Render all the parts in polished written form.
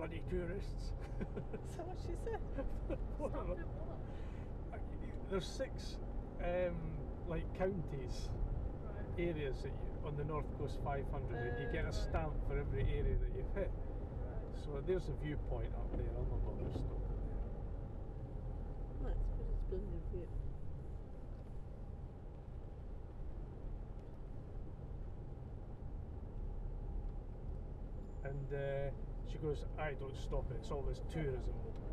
bloody tourists. So what she said? What? Stop it, what? There's 6 like counties, Right. areas that you, on the North Coast 500, and you get a Right. stamp for every area that you've hit. Right. So there's a viewpoint up there. I'll not bother stopping there. Oh, it's good, it's splendid view. And she goes, I don't stop it, it's all this tourism.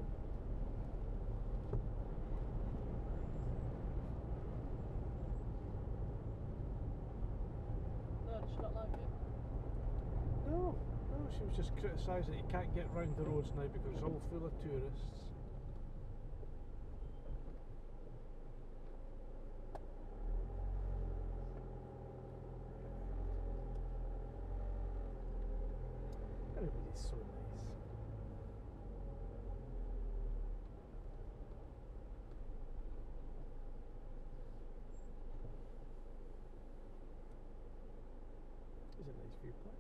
No, did she not like it? No, she was just criticising that you can't get round the roads now because it's all full of tourists. Everybody's so nice. It's a nice viewpoint.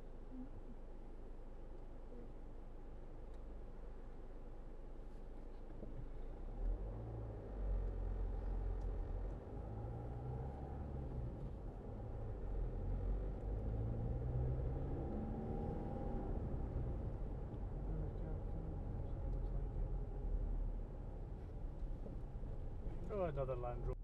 Oh, another Land Rover.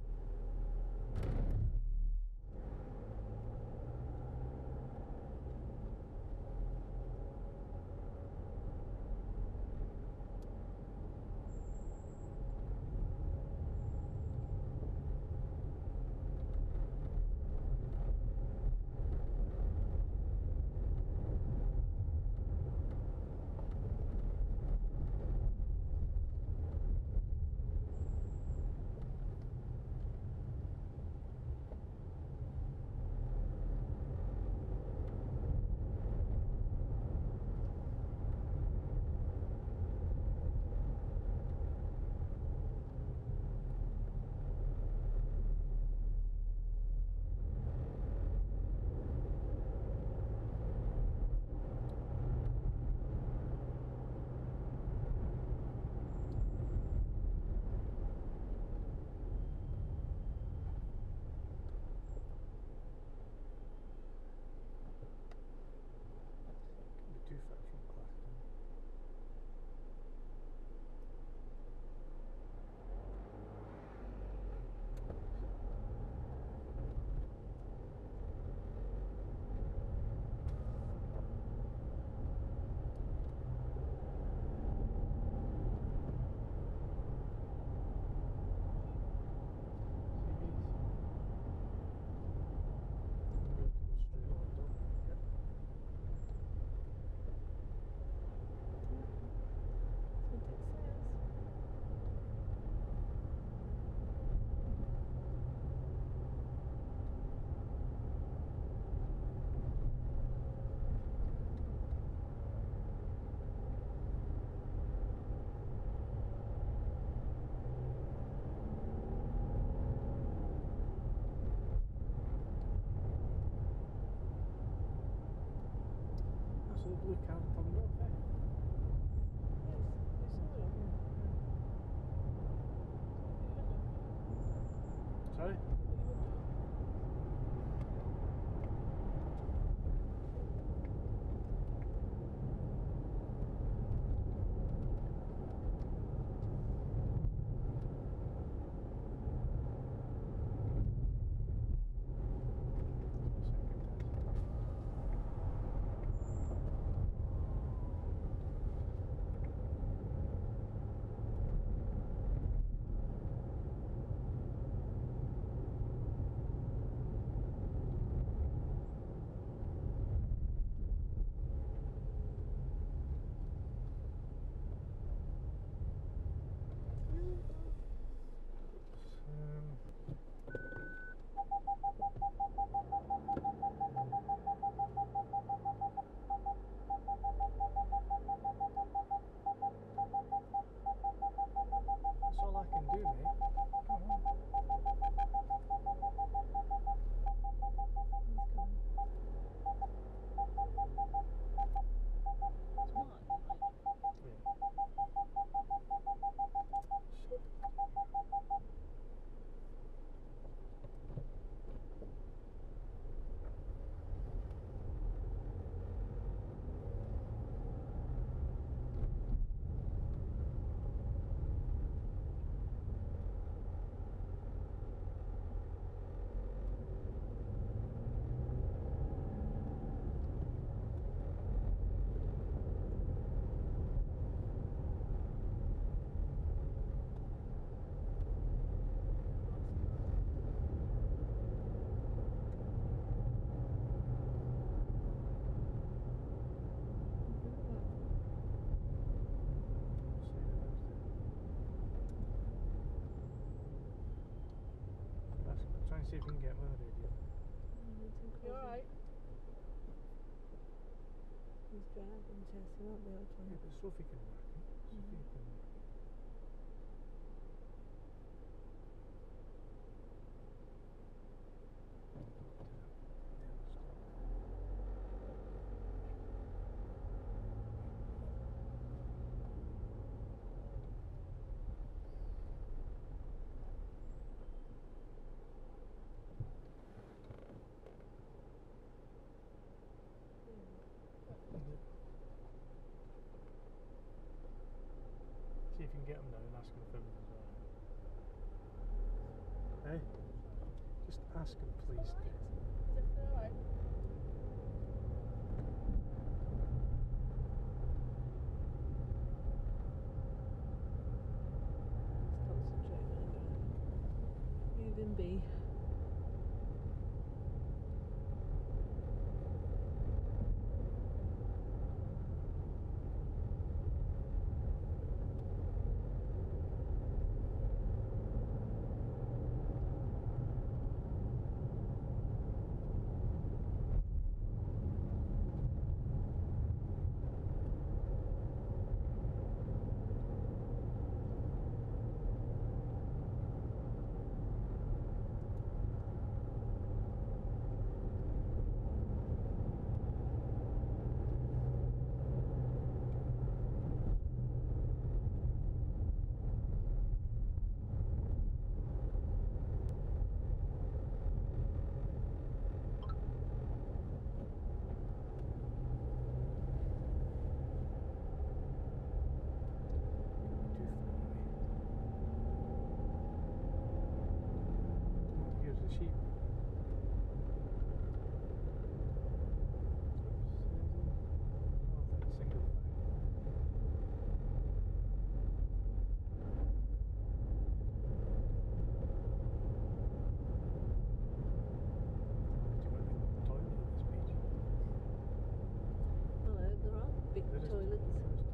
Too far from Clachtoll. So the blue car turned off, eh? Yes, we saw it. Sorry? What are you doing? See if you can get him on the radio. You alright? He's driving, Tess, he won't be able to. Yeah, but Sophie can work it. Sophie can work it. See if you can get him now and ask him if everything's alright. Hey? Just ask him, please. Is everything alright? He's concentrating on driving. Moving B. Here's the sheep. Oh, that single file. Do you want the toilet at this beach? Hello, there are big There is- toilets. there is toilets.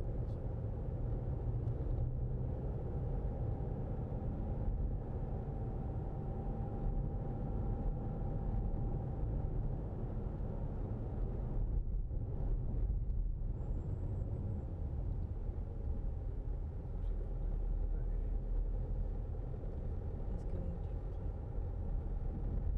He's going gently.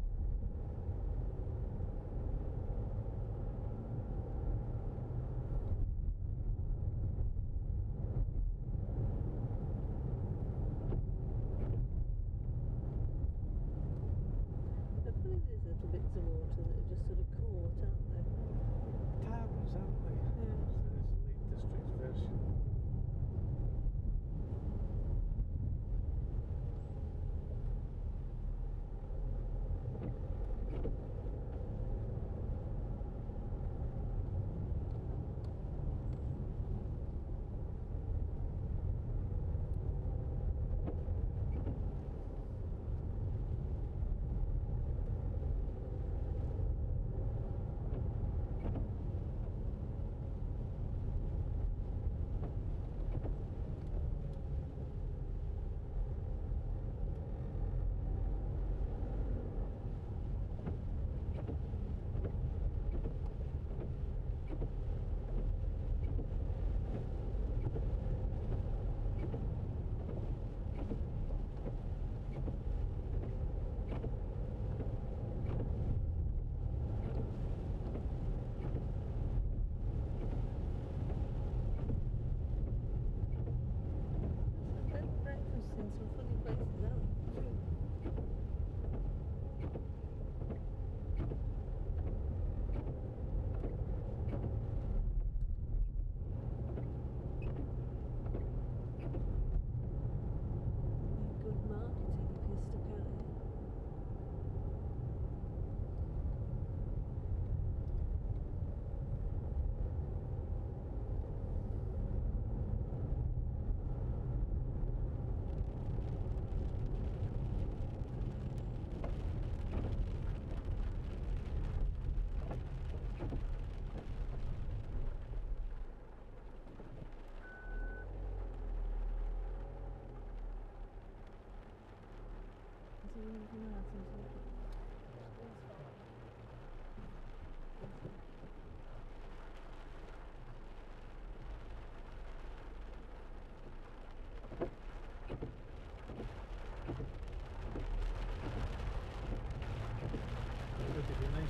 They're putting these little bits of water that are just sort of caught, aren't they? Taverns, aren't they? Yeah. So there's the Lake District's version.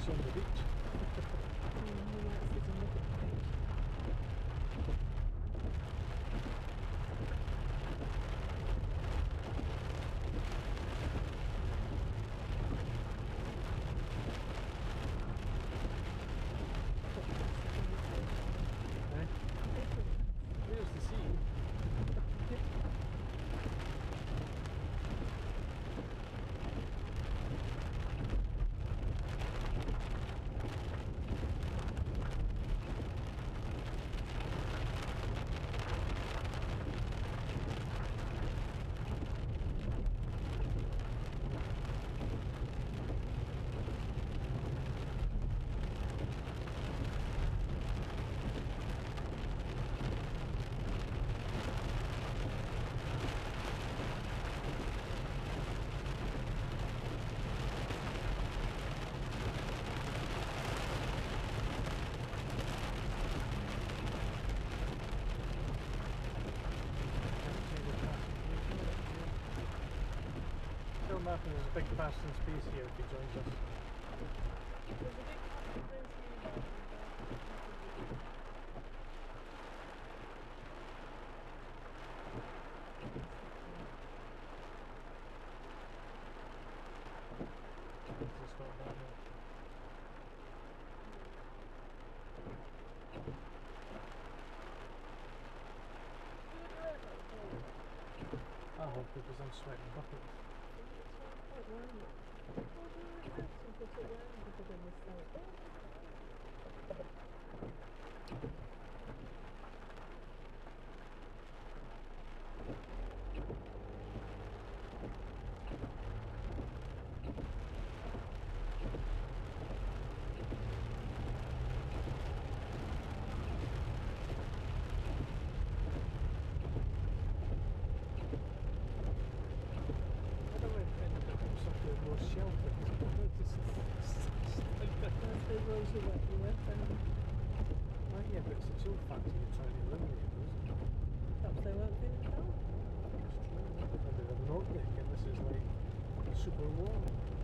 us on the beach. We might sit and look at the beach. Eh? There's the sea. Phil Martin is a big passing space here if he joins us. There's a big conference here about It's not that much. I hope because I'm sweating buckets. I don't know if anything something more sheltered. Oh yeah, but it's a chill factor you're trying to eliminate, isn't it? Perhaps they won't feel it cold. It's true. Maybe they're Nordic and this is like super warm.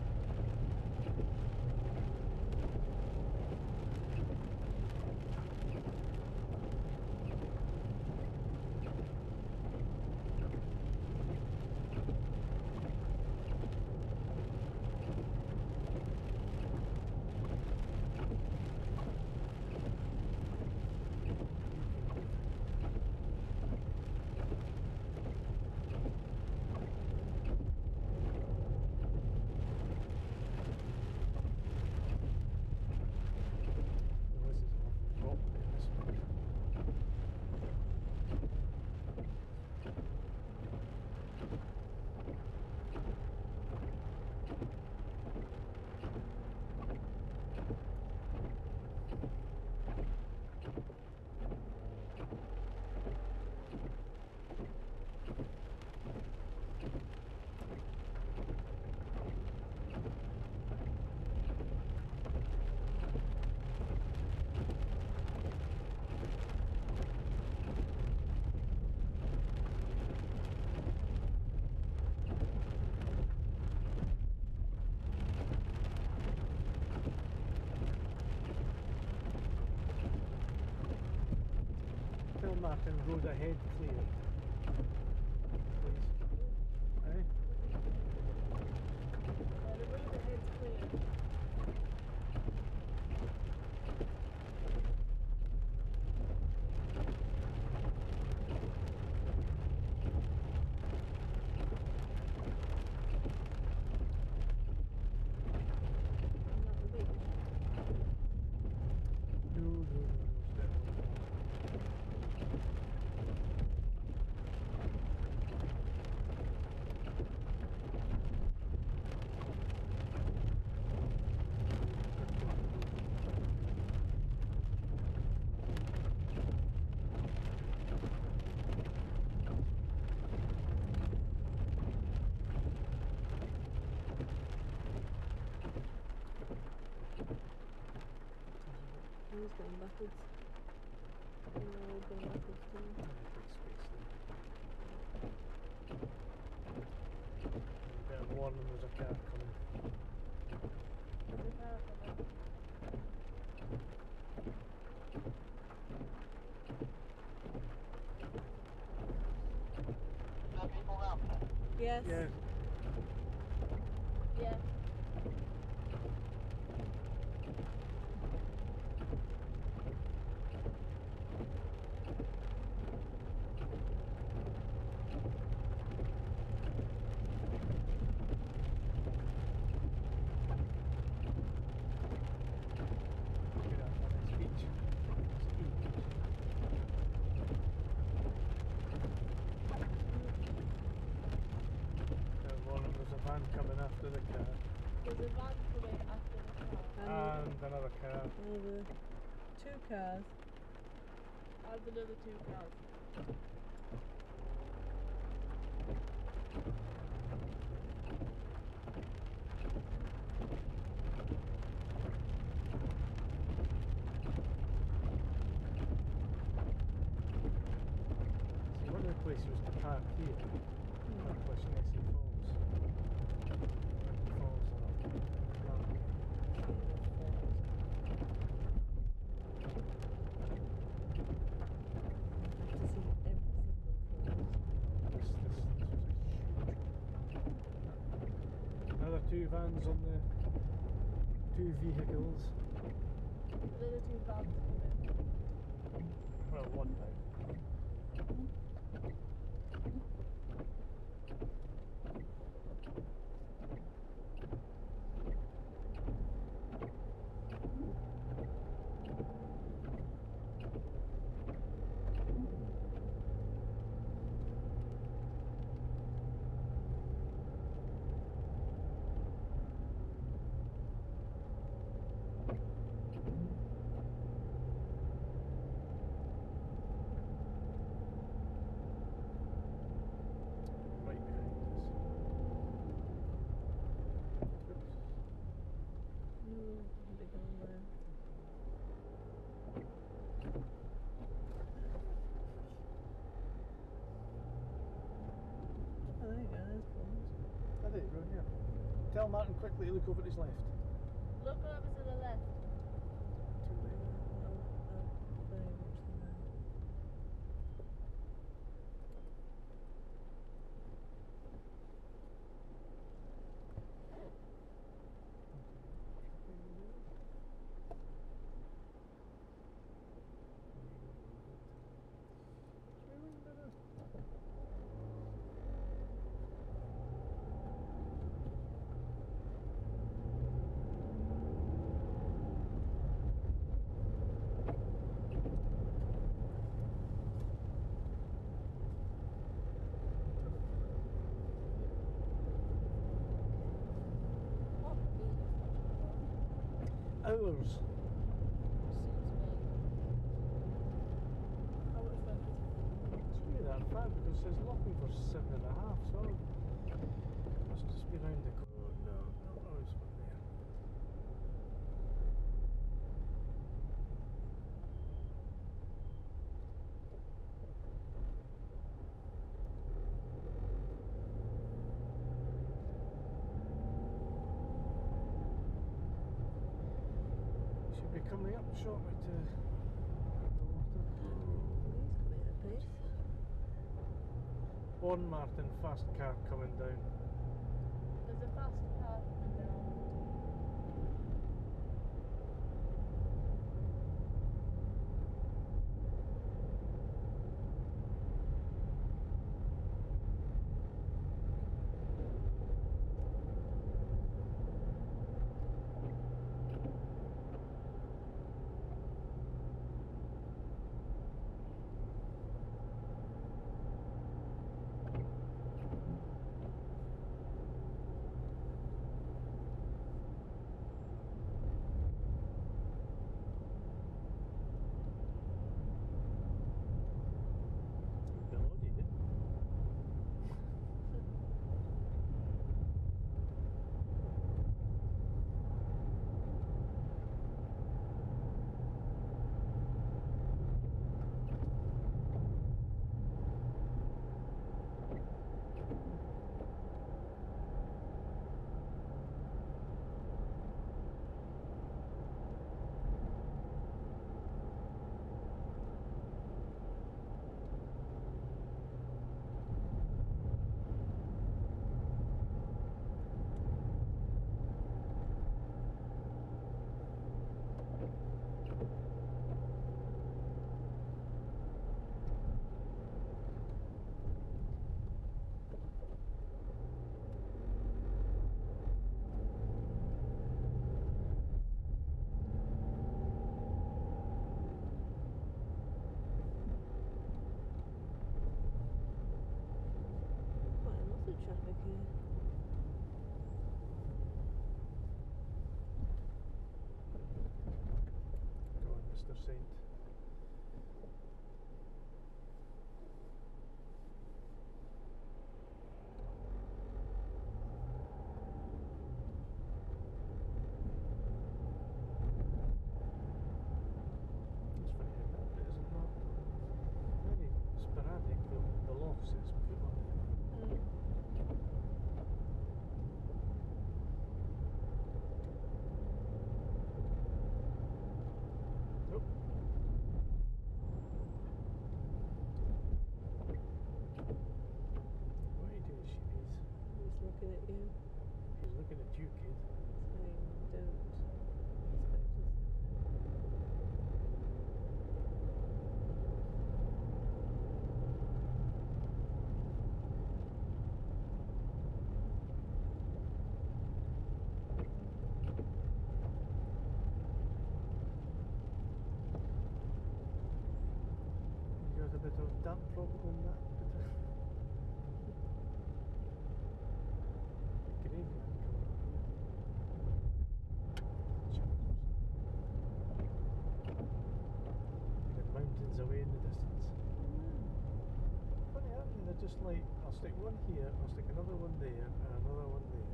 Well, this is a lovely drop in this one. Phil Martin, road ahead cleared. Please. Eh? the road ahead's clear. Not the beach. No, it's definitely not. He's going backwards. And now we're going backwards too. Big space there. Better warn them there's a car coming. There's a car coming. Yes. Yeah. Yeah. Look at that, nice beach. There's a van coming after the car. There's a van coming after the car. And another car. Another 2 cars. And another 2 cars. See, one of the places was to park here. That place Nessie Falls. Falls are up. To see every single falls. This was a huge. Another 2 vans on the 2 vehicles. Another 2 vans coming. Well, one now. Right behind us. Oops. Big old there. Oh, there you go, there's falls. Oh, there you go, here. Tell Martin quickly to look over to his left. Look over to the left. Too late. Very much the man. What Hours. suits me? How much fun is it? It's really that far because it says locking for 7.5, so must just be round the corner. Oh, no, not always one there. Should be coming up shortly to the water. He's coming at a pace. One Martin, fast car coming down. There's a fast car coming down. side. It's funny how that bit isn't not very sporadic, the loss it's put on it. Nope. What are you doing, Sheenies? He's looking at you, He's looking at you, kid. saying, don't expect us to. You got a bit of damp problem, that bit of graveyard coming up here. The mountains away in the distance. Funny, aren't they? They're just like, I'll stick one here, I'll stick another one there, and another one there.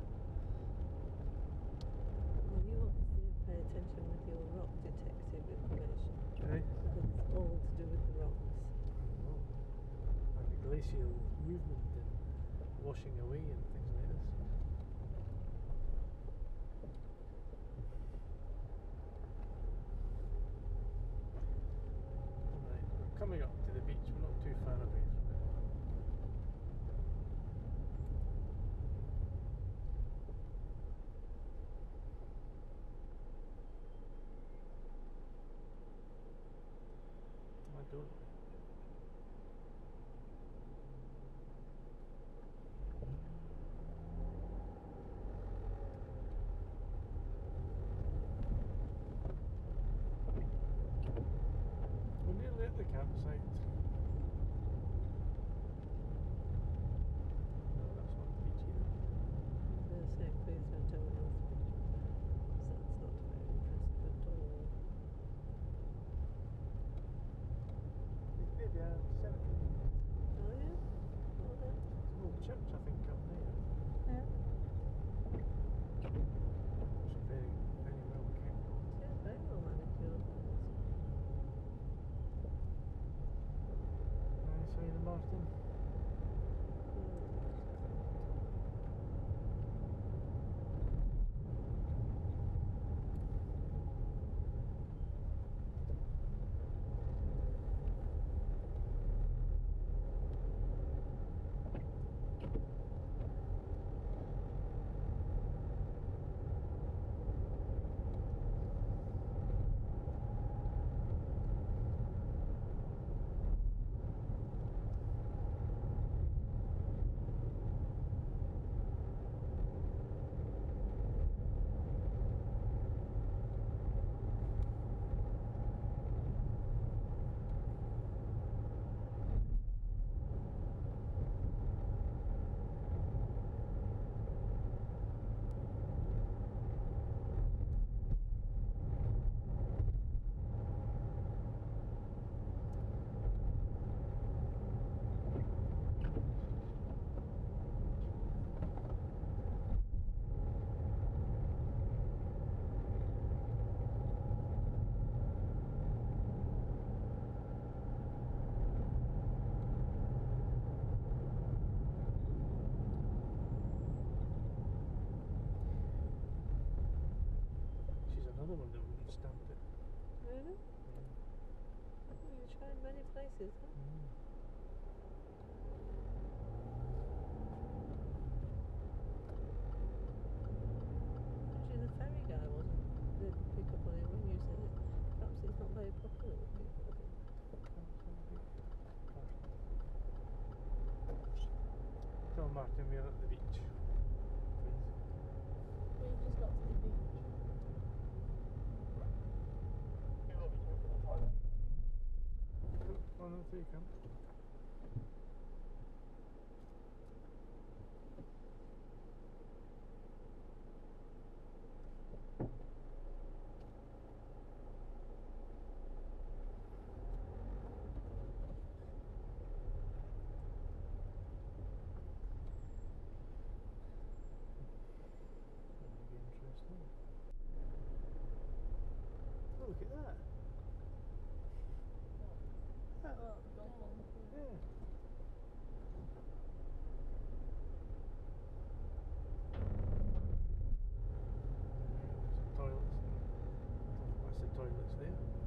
Well, you obviously pay attention with your rock detective information, Right? because it's all to do with the rocks. And the glacial movement and washing away and things like this. Right, we're coming up to the beach, we're not too far away from it. I don't know. We're nearly at the campsite. No, that's not the beach either. I'm going to say, please don't tell me else the picture. So it's not very impressive at all. Maybe a cemetery. Oh yeah? Well then. There's an old church, I think, up there. Yeah. It's very, very well kept. Yeah, very well manicured. Nice, Ida Martin. She's another one that wouldn't stand it. Really? Yeah. Oh, you're trying many places, huh? Actually, the ferry guy didn't pick up on it when you said it. Perhaps it's not very popular with people, I think. Tell Martin we're at the beach. Please. We just got to the beach. Oh, no, there you come. look at that. That- Oh, the golf ball. yeah. There's toilets. That's the toilets there.